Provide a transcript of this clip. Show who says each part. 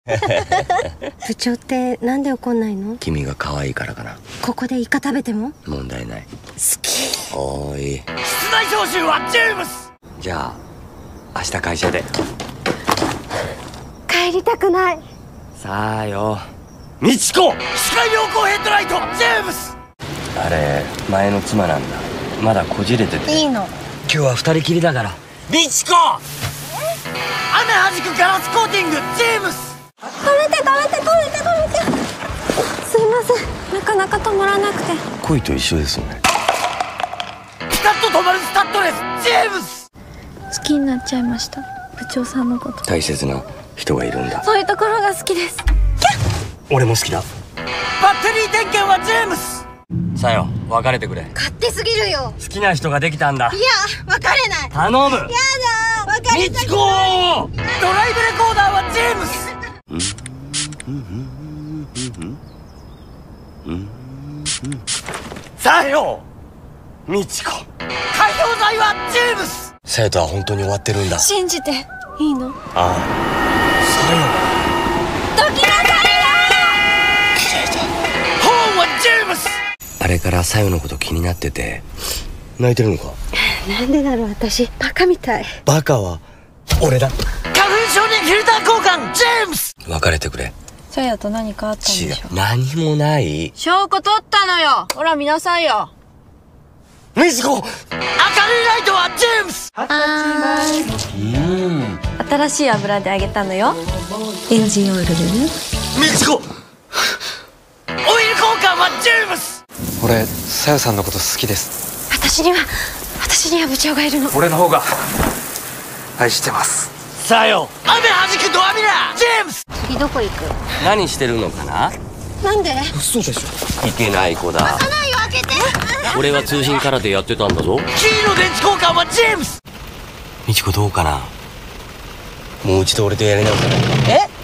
Speaker 1: 部長ってなんで怒んないの？
Speaker 2: 君が可愛いからかな。
Speaker 1: ここでイカ食べても
Speaker 2: 問題ない。
Speaker 1: 好き。
Speaker 2: おーい。
Speaker 3: 出題招集はジェームス。
Speaker 2: じゃあ明日会社で。
Speaker 1: 帰りたくない。
Speaker 2: さあよ。
Speaker 3: ミチコ、視界良好ヘッドライトジェームス。
Speaker 2: あれ前の妻なんだ。まだこじれてて。
Speaker 1: いいの。
Speaker 2: 今日は二人きりだから。
Speaker 3: ミチコ、雨はじくガラスコーティングジェームス。
Speaker 1: 止めて。すいません、なかなか止まらなくて。
Speaker 2: 恋と一緒ですよね。
Speaker 3: ピタッと止まるスタッドレスジェームス。
Speaker 1: 好きになっちゃいました、部長さんのこと。
Speaker 2: 大切な人がいるんだ。
Speaker 1: そういうところが好きです。
Speaker 2: 俺も好きだ。
Speaker 3: バッテリー点検はジェームス。
Speaker 2: さよ、別れてくれ。
Speaker 1: 勝手すぎるよ。
Speaker 2: 好きな人ができたんだ。
Speaker 1: いや、別れない。
Speaker 2: 頼む。
Speaker 1: やだ、別れたくない。
Speaker 3: ミチコ、ドライブレコーダーはジェームス。さよ、ミチコ。海洋剤はジェームス。
Speaker 2: さよとは本当に終わってるんだ。
Speaker 1: 信じていいの？
Speaker 2: ああ、
Speaker 1: どきなさいよ。
Speaker 2: さよ。綺麗だ。
Speaker 3: ホーンはジェームス。
Speaker 2: あれからさよのこと気になってて。泣いてるのか？
Speaker 1: なんでだろう、私バカみたい。
Speaker 2: バカは俺だ。
Speaker 3: 花粉症にフィルター交換ジェームス。
Speaker 2: 別れてくれ。
Speaker 1: さやと何かあったんでしょ？
Speaker 2: 何もない。
Speaker 1: 証拠取ったのよ。ほら見なさいよ。
Speaker 2: ミチコ。
Speaker 3: 明るいライトはジェームス。
Speaker 1: 新しい油で揚げたのよ。エンジンオイルでね。
Speaker 3: ミチコ。オイル交換はジェームス。
Speaker 4: 俺、さよさんのこと好きです。
Speaker 1: 私には部長がいるの。
Speaker 4: 俺の方が愛してます。
Speaker 3: さよ、雨はじくドアミラージェームス。
Speaker 1: 次どこ行く？
Speaker 2: 何してるのかな？
Speaker 1: なんで？
Speaker 4: 嘘でしょ。
Speaker 2: いけない子だ。
Speaker 1: ないよ、開けて。
Speaker 2: 俺は通信空手やってたんだぞ。
Speaker 3: キーの電池交換はジェームス。
Speaker 2: ミチコどうかな？もう一度俺とやり直さないか？
Speaker 3: え？